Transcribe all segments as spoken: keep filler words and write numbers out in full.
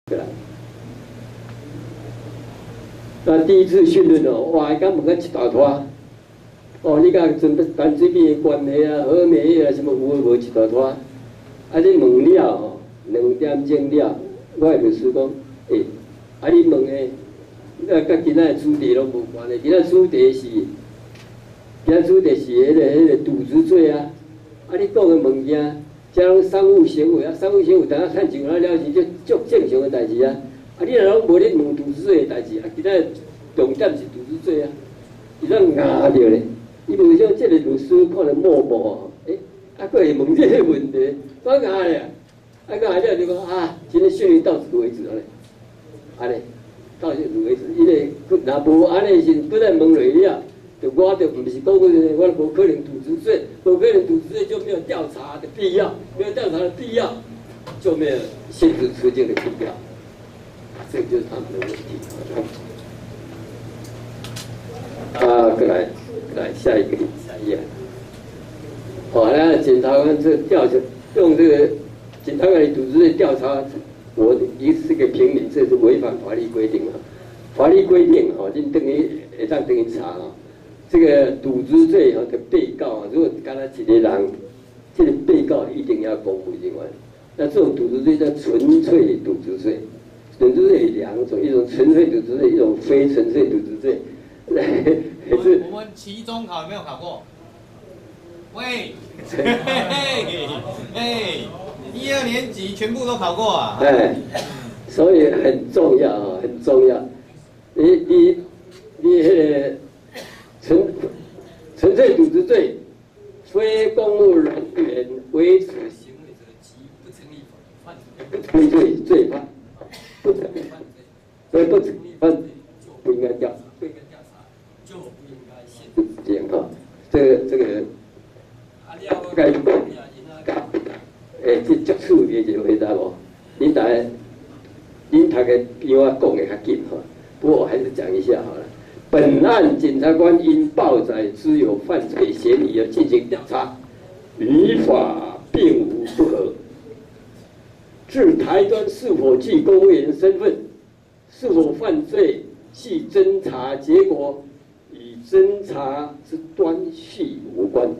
对啦。那第一次训练哦，哇，敢问个一大坨。哦，你甲准备淡水边的关系啊、和美啊，什么有无无一大坨？啊，你问了吼，两点钟了，我会师讲，诶、欸，啊你问的，啊，甲今仔的主题拢无关的，今仔主题是，今仔主题是迄、那个迄、那个赌子罪啊。啊，你讲的物件，这拢商务行为啊，商务行为，等下趁钱啊了是足足正常的代志啊。啊，你若拢无咧问赌子罪的代志，啊，今仔重点是赌子罪啊，伊咱咬着咧。伊无像这个律师可能默默，诶、欸，啊，佫会问这个问题，我咬咧，啊，咬了就讲啊，今天训练到此为止了咧，安尼，到此为止，因为若无安尼是不再问落了。就我就不是讲个，我无可能赌子罪，无可能赌子罪就没有调查的必要，没有调查的必要，就没有限制出境的必要，这个就是他们的问题。啊，过来，来下一个下一页。好，那检察官这调查用这个检察官的赌子罪调查，我一是个评理，这是违反法律规定啊。法律规定哦，你等于会当等于查啊。这个赌子罪哈的被告啊，如果刚才一个人，这个被告一定要公布境外。那这种赌子罪叫纯粹赌子罪，赌子罪有两种，一种纯粹赌子罪，一种非纯粹赌子罪。 我们我们期中考有没有考过？喂，嘿嘿嘿，一二年级全部都考过啊！ 哎，所以很重要啊，很重要。你你你那个。纯纯粹赌子罪，非公务人员为此行为者，即不成立犯罪，不成立罪罪犯，不成立犯罪，所以不成立犯罪就不应该调查，不应该调查，就不应该限制时间哈。这个这个，该诶，这接触的就回答无，您大概您大概比我讲的较紧哈，不过我还是讲一下好了。本案检察官因报载知有犯罪嫌疑而进行调查，与法并无不合。至台端是否具公务员身份，是否犯罪，系侦查结果与侦查之端绪无关。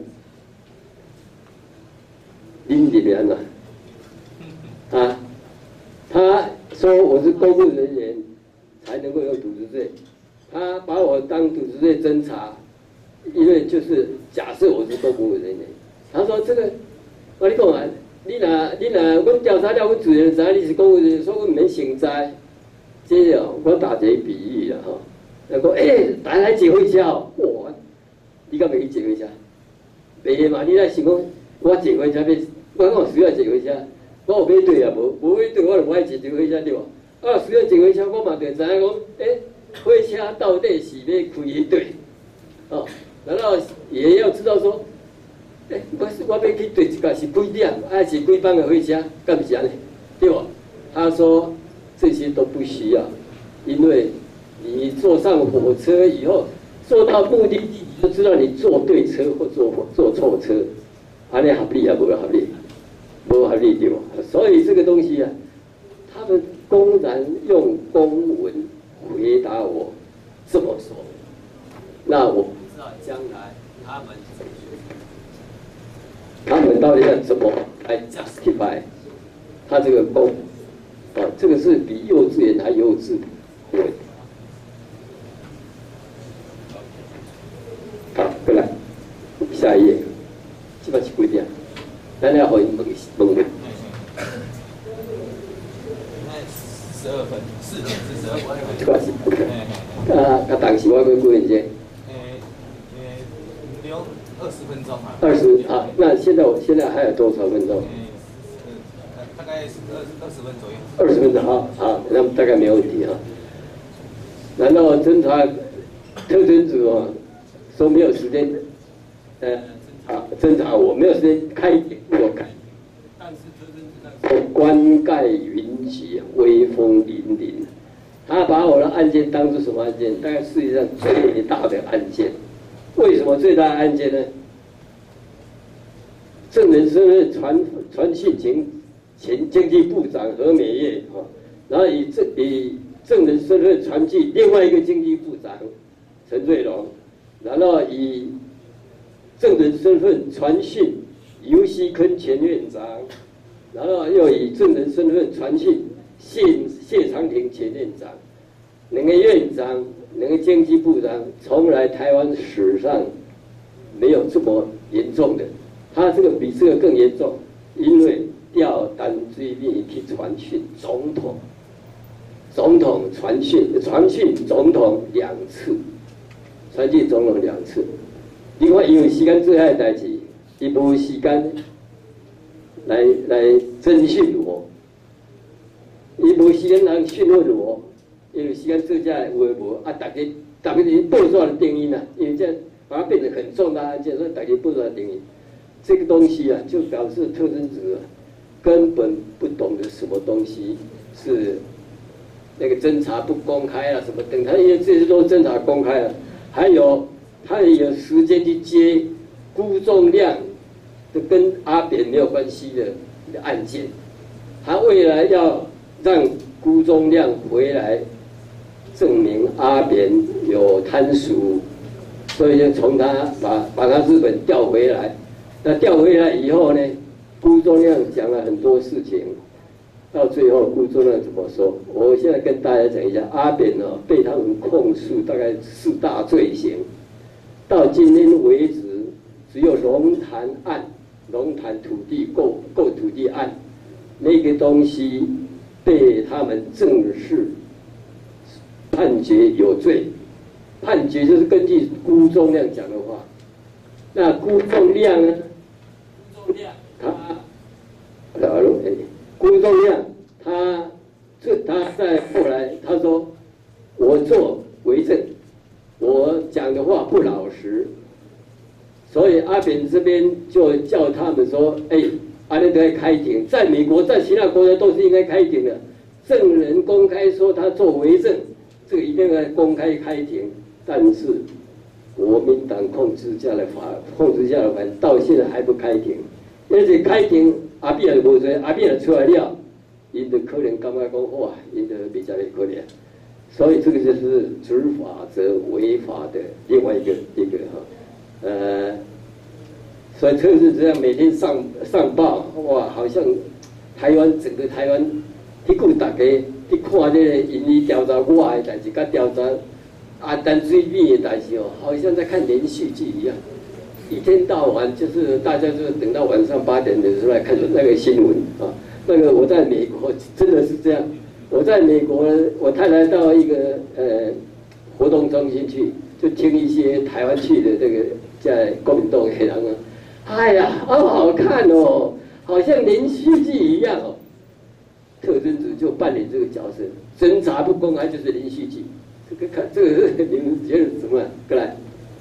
您怎么样啊？啊，他说我是公务人员，才能够有赌子罪。他把我当赌子罪侦查，因为就是假设我是公务人员。他说这个，我跟你讲啊，你若你若我调查了，我自然知道你是公务人员，所以我免幸灾。这哦，我打一个比喻啦吼，那讲诶，大家结婚车哦，哇，你敢袂去结婚车？袂嘛，你来想讲，我结婚车要，我讲需要结婚车，我有买对啊，无无买对，我就无爱坐结婚车对无？啊，需要结婚车，我嘛就知影讲，诶。火车到底是要开迄对，哦，然后也要知道说，哎、欸，我是我要去对一架是几点，还是几班的火车，干不是安尼，对吧？他说这些都不需要，因为你坐上火车以后，坐到目的地，你就知道你坐对车或坐坐错车，安尼合理啊，不合理，不合理对吧？所以这个东西啊，他们公然用公文。回答我这么说，那我不知道将来他们他们到底要怎么来 justify 他这个公，啊，这个是比幼稚园还幼稚。对，好，过来下一页，这边是几点？咱要回问问问。 十二分，四点至十二分。 这个是不可能。啊，啊，当时我要几分钟？ 诶诶，留二十分钟啊。 二十啊，那现在我现在还有多少分钟？ 呃，大概是二二十分左右。 二十分钟，好，好，那大概没问题哈。难道侦查特侦组啊说没有时间？呃，啊，侦查我没有时间开一点，我开。但是特侦组那个冠盖云集，威风凛凛。他把我的案件当作什么案件？大概世界上最大的案件。为什么最大的案件呢？证人身份传传讯前前经济部长何美叶啊， 然后以证以证人身份传去另外一个经济部长陈瑞龙，然后以证人身份传讯尤熙坤前院长，然后又以证人身份传讯谢谢长廷前院长，两个院长、两个经济部长，从来台湾史上没有这么严重的，他这个比这个更严重，因为调单追命去传讯总统，总统传讯传讯总统两次，传讯总统两次。另外，因为时间做遐代志，伊无时间来来征询我，伊无时间来询问我，因为时间做遮有诶无啊，大家大家连报纸的定义呢，因为这把它变得很重大案件，所以大家报纸的定义，这个东西啊，就表示特侦组啊根本不懂得什么东西是那个侦查不公开啊，什么等，他因为这些都侦查公开了，还有。他也有时间去接辜仲谅的跟阿扁没有关系的案件，他未来要让辜仲谅回来证明阿扁有贪腐，所以就从他把把他日本调回来。那调回来以后呢，辜仲谅讲了很多事情，到最后辜仲谅怎么说？我现在跟大家讲一下，阿扁呢、哦、被他们控诉大概四大罪行。到今天为止，只有龙潭案、龙潭土地购购土地案那个东西被他们正式判决有罪。判决就是根据辜仲谅讲的话。那辜仲谅呢？辜仲谅他，啊，辜仲谅他这他在后来他说，我做为证。我讲的话不老实，所以阿扁这边就叫他们说：“哎，阿那都要开庭，在美国，在其他国家都是应该开庭的。证人公开说他做为证，这个一定要公开开庭。但是国民党控制下的法，控制下的法到现在还不开庭，而且开庭阿扁也无罪，阿扁也出来了，因的可能感觉讲哇，因的比较的可怜。”所以这个就是执法者违法的另外一个一个哈，呃，所以特是这样每天上上报，哇，好像台湾整个台湾，迄句大家去看这个因为调查我的代志，甲调查阿丹水面的代志哦，好像在看连续剧一样，一天到晚就是大家就是等到晚上八点的时候来看那个新闻啊，那个我在美国真的是这样。我在美国，我太太到一个呃活动中心去，就听一些台湾去的这个在国民党的人啊，哎呀，好好看哦，好像连续剧一样哦。特侦组就扮演这个角色，侦查不公开就是连续剧。这个看这个你们觉得怎么样？过来。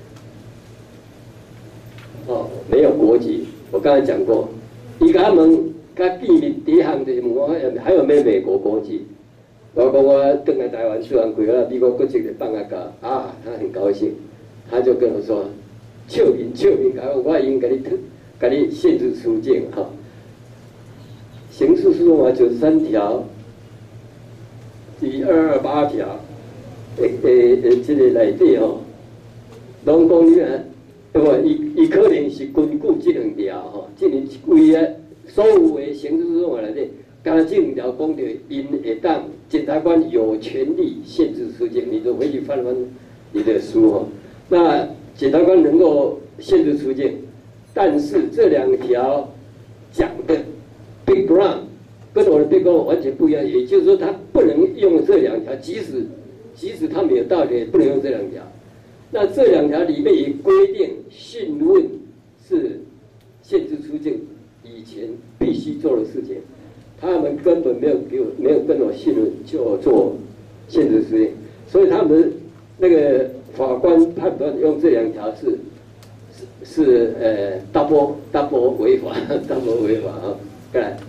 哦，没有国籍，我刚才讲过，伊甲问，甲见面第一项就是问我还有没有美国国籍。我讲我回来台湾吃完鬼了，美国国籍的放啊搞啊，他很高兴，他就跟我说：“笑面笑面，我我已经给你给你限制出境哈。”刑事诉讼法九十三条，第二二八条，诶诶诶，这个内底吼，拢讲你啊，对不？伊伊可能是根据这两条吼，这两规啊，所有的刑事诉讼法内底。刚才这两条讲的，因会当检察官有权利限制出境，你就回去翻翻你的书哈。那检察官能够限制出境，但是这两条讲的 background 跟我的 background 完全不一样，也就是说他不能用这两条，即使即使他们有道理，也不能用这两条。那这两条里面也规定，讯问是限制出境以前必须做的事情。他们根本没有给我，没有跟我信任就做限制出境，所以他们那个法官判断用这两条是是是呃 double double 违法 double 违法啊！来，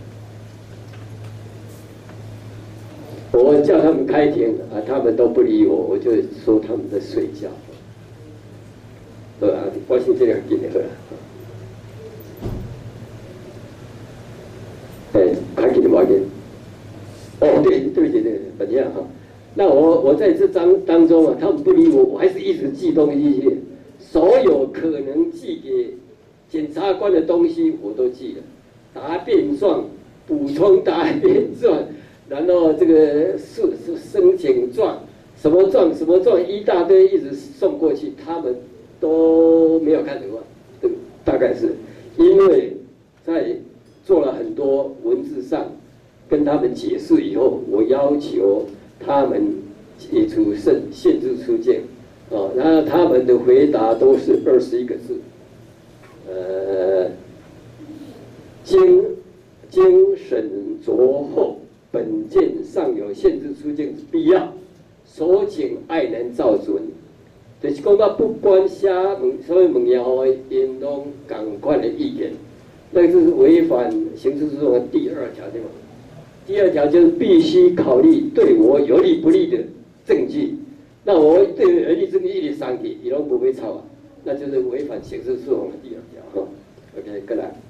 我叫他们开庭啊，他们都不理我，我就说他们在睡觉，对啊，我先这样给你喝。哎，还给你毛巾。哦，对，对不起，对不起。 本样哈。那我我在这章当中啊，他们不理我，我还是一直寄东西去，所有可能寄给检察官的东西我都寄了，答辩状、补充答辩状，然后这个是是申请状，什么状什么状一大堆，一直送过去，他们都没有看懂啊。大概是因为在做了很多文字上跟他们解释以后，我要求他们解除限限制出境，哦，然后他们的回答都是二十一个字，呃，经经审酌后，本件尚有限制出境之必要，所请爱能照准。就是讲到不管写问什么问也好，因拢同款的意见，那个是违反刑事诉讼的第二条对吗？第二条就是必须考虑对我有利不利的证据，那我对有利证据一直上去，伊拢不会抄啊，那就是违反刑事诉讼的第二条哈。OK， 过来，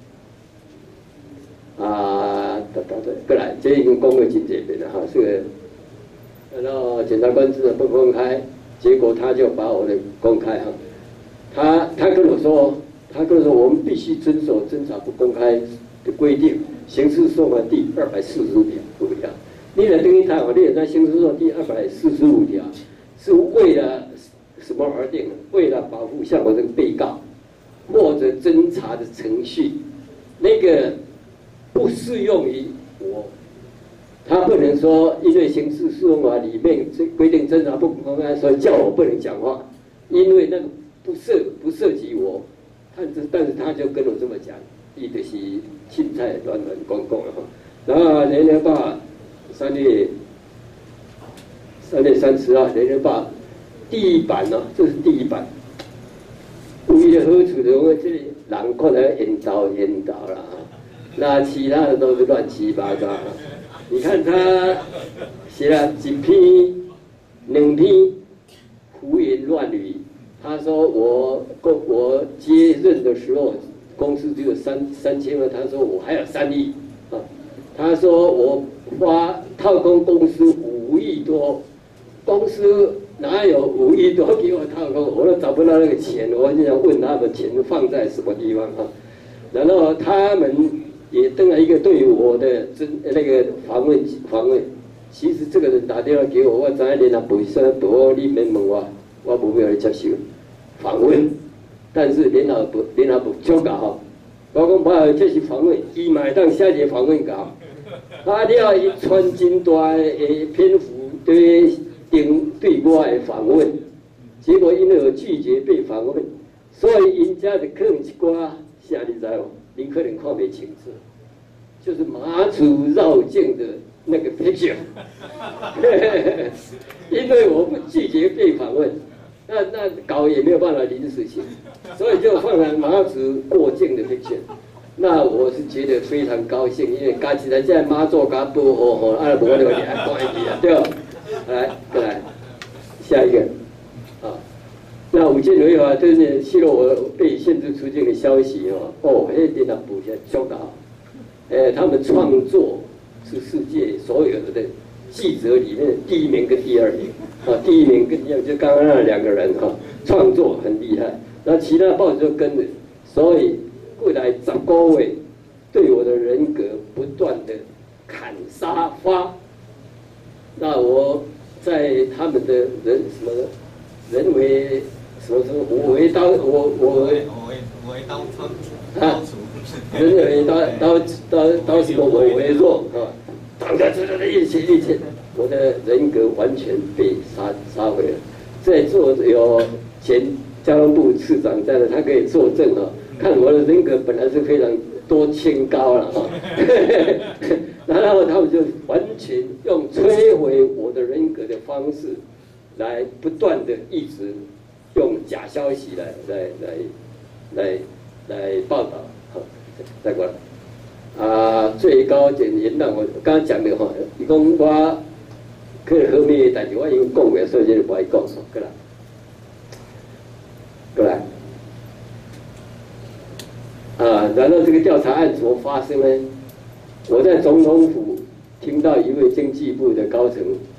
啊，对对对，过来，这已经讲过真这边了哈，这个，然后检察官知道不公开。结果他就把我的公开哈，他他跟我说，他跟我说我们必须遵守侦查不公开的规定，刑事诉讼法第二百四十五条不一样。你来等于他，我列在刑事诉讼第二百四十五条，是为了什么而定的？为了保护像我这个被告或者侦查的程序，那个不适用于我。他不能说，因为刑事诉讼法里面这规定侦查不公开，所以叫我不能讲话，因为那个不涉不涉及我。但是但是他就跟我这么讲，伊就是青菜乱乱讲讲了哈。然后《联合报》三月三月三十号，《联合报》第一版呢、哦，这是第一版。为了好处的，我这里人看来引导引导了啊，那其他的都是乱七八糟。你看他写了几篇、两篇胡言乱语。他说我公我接任的时候，公司只有三三千万，他说我还有三亿啊。他说我花套空公司五亿多，公司哪有五亿多给我套空？我都找不到那个钱，我就想问他们钱放在什么地方啊？然后他们也登了一个对我的真那个访问访问，其实这个人打电话给我，我知影联合报说报你免问我，我无要来接受访问。但是联合报联合报照搞吼，我讲我要接受访问，伊嘛会当写一个访问稿，啊了伊传真大的篇幅对顶对我的访问，结果因为我拒绝被访问，所以因家就可能一寡啥你知无？你可能看不清楚，就是马祖绕境的那个 picture， 因为我不拒绝被访问，那那稿也没有办法临时写，所以就放了马祖过境的 picture。那我是觉得非常高兴，因为加起来现在马祖加保护吼，啊无就连关系啊，对吧？来，再来下一个啊。那吴建伟啊，真的泄露我被限制出境的消息哦，哦，那电脑补下教导，呃，他们创作是世界所有的记者里面的第一名跟第二名，啊，第一名跟第二就刚刚那两个人哈、啊，创作很厉害，那其他报纸就跟着，所以未来十个月对我的人格不断的砍杀发，那我在他们的人什么人为。什么什么我为刀我我我为我为刀刀刀除，人为刀刀刀刀什么我为弱啊，大家知道的一切一切，我的人格完全被杀杀毁了。在座有前交通部次长在的，他可以作证啊，看我的人格本来是非常多清高了啊，然后他们就完全用摧毁我的人格的方式，来不断的一直。用假消息来来来来来报道，好，再过来啊！最高检延宕，我刚刚讲的哈，伊讲我去后面的代志，我已经讲过，所以就不爱讲，过来，过来啊！然后这个调查案怎么发生呢？我在总统府听到一位经济部的高层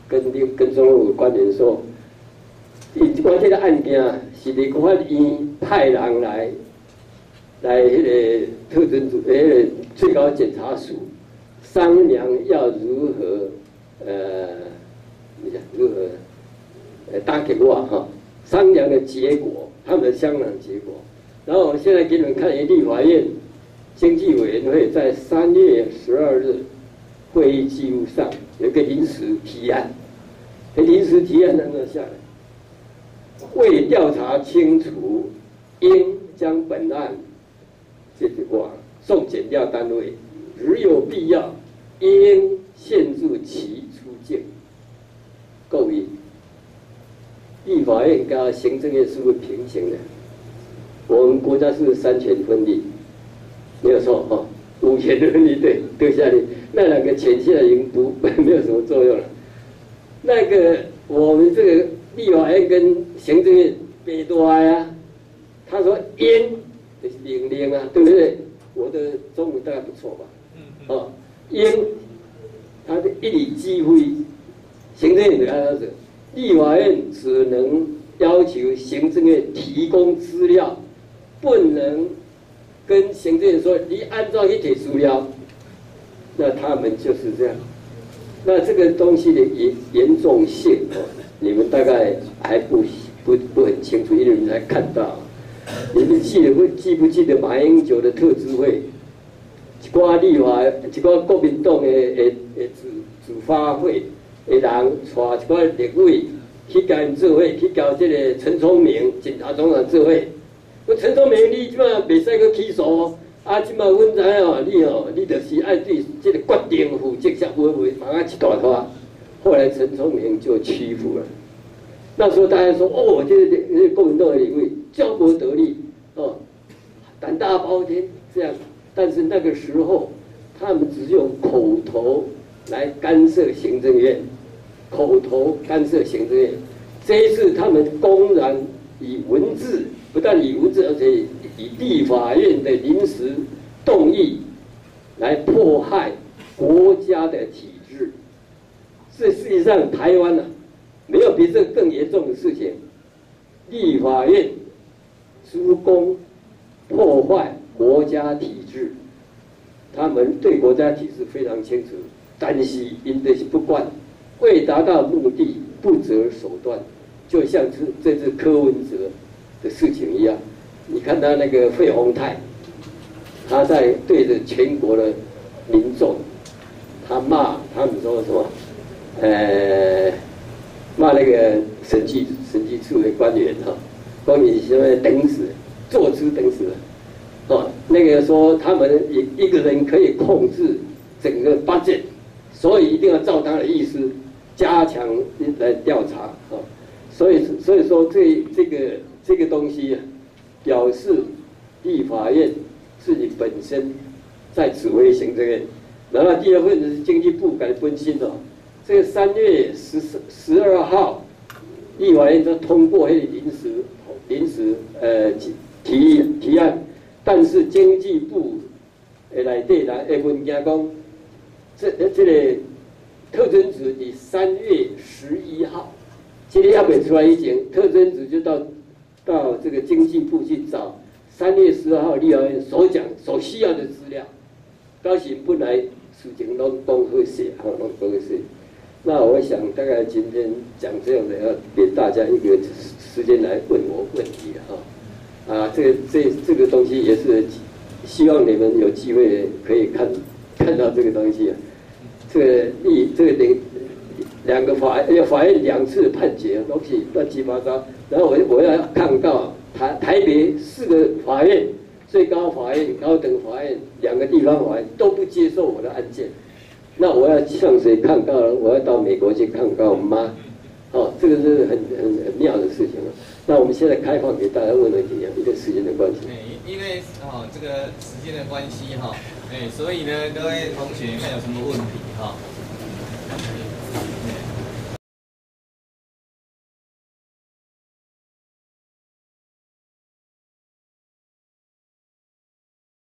跟跟中央有关联说，伊我这个案件是立法院派人来来迄个特侦组，迄个最高检察署商量要如何呃，你讲如何呃打给我哈，商量的结果，他们的商量结果。然后我现在给你们看，立法院经济委员会在三月十二日会议记录上有一个临时提案，临时提案能够下来，为调查清楚，应将本案这句话送检调单位，如有必要，应限制其出境。够意。立法院跟行政院是不是平行的？我们国家是三权分立，没有错哈。五权分立对对下去，那两个权现在已经不没有什么作用了。那个我们这个立法院跟行政院别多呀，他说应就是命令啊，对不对？我的中文大概不错吧？哦，应他的一理机会，行政院的按照者，立法院只能要求行政院提供资料，不能跟行政院说你按照一体资料，那他们就是这样。那这个东西的严严重性哦，你们大概还不不不很清楚，因为你们才看到。你们记得不记不记得马英九的特支会，一寡立法，一寡国民党的的的自自发会的人，带一寡立委去甲因做伙，去交这个陈聪明检察总长做伙。我陈聪明，你即马袂使去起诉哦。啊，即马阮知哦，你哦，你就是爱对这个决定负责，才会会放啊一大拖。后来陈聪明就屈服了。那时候大家说，哦，这个这个国民党的立委骄薄得力，哦，胆大包天这样。但是那个时候，他们只是用口头来干涉行政院，口头干涉行政院。这一次，他们公然以文字，不但以文字，而且以立法院的临时动议来迫害国家的体制。这实际上，台湾呢、啊，没有比这更严重的事情。立法院诸公破坏国家体制，他们对国家体制非常清楚，但是因的是不管，为达到目的不择手段，就像是这次柯文哲的事情一样。你看他那个费鸿泰，他在对着全国的民众，他骂他们说什么？呃，骂那个审计审计处的官员哈，关于什么等死，坐姿等死，哦，那个说他们一一个人可以控制整个 budget， 所以一定要照他的意思加强来调查哦，所以所以说这这个这个东西啊，表示立法院自己本身在指挥行政院，然后第二份是经济部改更新哦。这个三月十四十二号，立法院就通过那临时临时呃提提案，但是经济部诶内底来诶文件讲，这这个特侦组以三月十一号，今天还没出来以前，特侦组就到到这个经济部去找三月十二号立法院所讲所需要的资料，到时本来事情拢讲好势，吼拢讲好势。那我想，大概今天讲这样的，要给大家一个时间来问我问题哈。啊，这个这这个东西也是希望你们有机会可以看看到这个东西啊。这个立这个两两个法要法院两次判决东西乱七八糟，然后我我要抗告台台北四个法院、最高法院、高等法院两个地方法院都不接受我的案件。那我要向谁抗告呢？我要到美国去抗告妈，哦，这个是很很很妙的事情了。那我们现在开放给大家问问题啊，因为时间的关系。 因为哦这个时间的关系哈，哎，所以呢，各位同学看有什么问题哈？